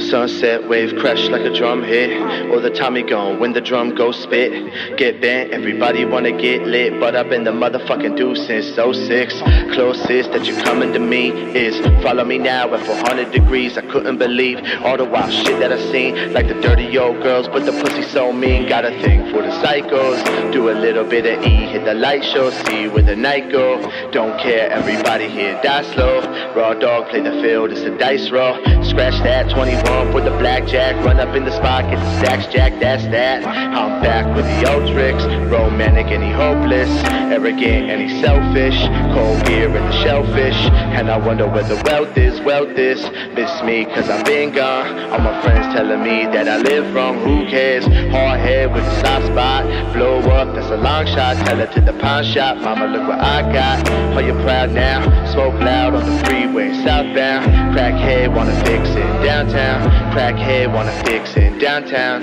Sunset wave crash like a drum hit. All the Tommy gone when the drum goes spit. Get bent, everybody wanna get lit, but I've been the motherfucking dude since '06. Closest that you're coming to me is follow me now at 400 degrees. I couldn't believe all the wild shit that I seen, like the dirty old girls, but the pussy so mean. Got a thing for the psychos. Do a little bit of E, hit the light show, see where the night go. Don't care, everybody here die slow. Raw dog, play the field, it's a dice roll. Scratch that 21 for the blackjack. Run up in the spot, get the stacks jack, that's that. I'm back with the old tricks. Romantic and he hopeless, arrogant and he selfish. Cold beer and the shellfish, and I wonder where the wealth is. Miss me cause I've been gone. All my friends telling me that I live wrong. Who cares? Hard head with a soft spot. Blow up, that's a long shot. Tell her to the pawn shop, mama look what I got. Are you proud now? Smoke loud on the freeway southbound. Crackhead wanna fix it downtown. Crackhead wanna fix it downtown.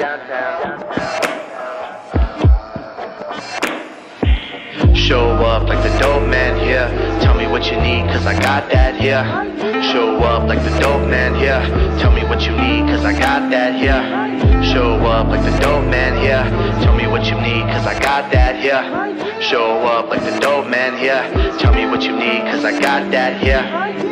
Show up like the dope man here. Tell me what you need cause I got that here. Show up like the dope man here. Tell me what you need cause I got that here. Show up like the dope man here. Tell me what you need cause I got that here. Show up like the dope man here. Tell me what you need cause I got that here.